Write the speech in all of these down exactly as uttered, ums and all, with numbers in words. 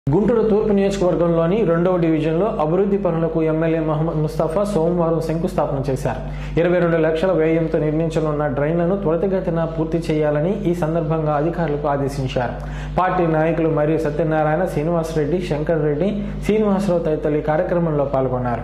గుంటూరు తూర్పు నియోజకవర్గంలోని రెండవ డివిజన్లో అభివృద్ధి పనులకు ఎమ్మెల్యే మహమ్మద్ ముస్తఫా సోమవారం శంకుస్థాపన చేశారు. ఇరవై రెండు లక్షల వ్యయంతో నిర్మించనున్న డ్రైన్లను త్వరితగతిన పూర్తి చేయాలని ఈ సందర్భంగా అధికారులకు ఆదేశించారు. పార్టీ నాయకులు మరియు సత్యనారాయణ, శ్రీనివాసరెడ్డి, శంకర్ రెడ్డి, శ్రీనివాసరావు తదితరులు ఈ కార్యక్రమంలో పాల్గొన్నారు.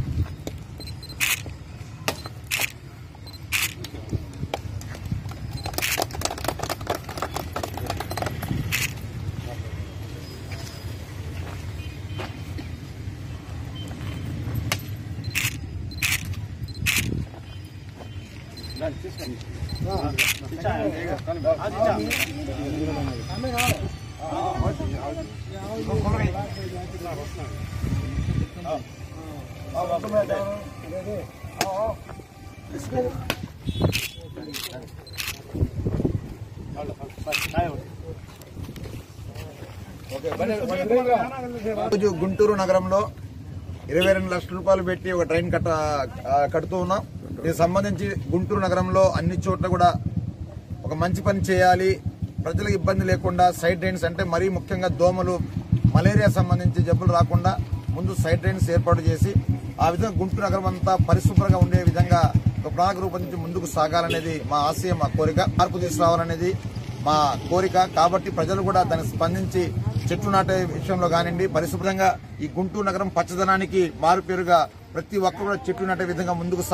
గుంటూరు నగరంలో ఇరవై రెండు లక్షల రూపాయలు పెట్టి ఒక ట్రైన్ కట్ట కడుతూ ఉన్నాం. దీనికి సంబంధించి గుంటూరు నగరంలో అన్ని చోట్ల కూడా ఒక మంచి పని చేయాలి, ప్రజలకు ఇబ్బంది లేకుండా సైడ్ డ్రైన్స్ అంటే మరీ ముఖ్యంగా దోమలు, మలేరియా సంబంధించి జబ్బులు రాకుండా ముందు సైడ్ డ్రైన్స్ ఏర్పాటు చేసి ఆ విధంగా గుంటూరు నగరం అంతా పరిశుభ్రంగా ఉండే విధంగా ఒక ప్రణాళిక రూపొందించి ముందుకు సాగాలనేది మా ఆశయం, మా కోరిక. మార్పు తీసుకురావాలనేది మా కోరిక. కాబట్టి ప్రజలు కూడా దానికి స్పందించి చెట్లు నాటే విషయంలో కానివ్వండి, పరిశుభ్రంగా ఈ గుంటూరు నగరం పచ్చదనానికి మారుపేరుగా ప్రతి ఒక్కరు కూడా చెట్లు నాటే విధంగా ముందుకు